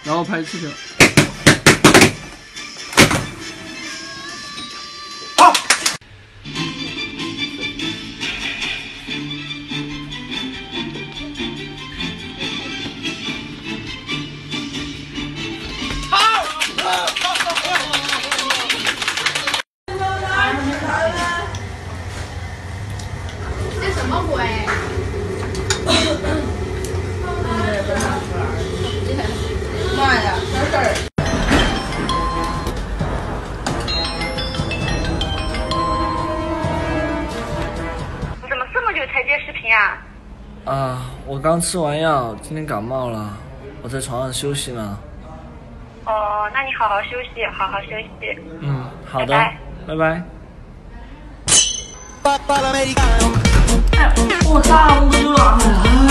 然后拍刺条。 啊！ 这什么鬼？妈呀，这事儿！ 你怎么这么久才接视频啊？ 啊，我刚吃完药，今天感冒了，我在床上休息呢。 哦，那你好好休息，好好休息。 嗯，好的，拜拜。 我操，我就了。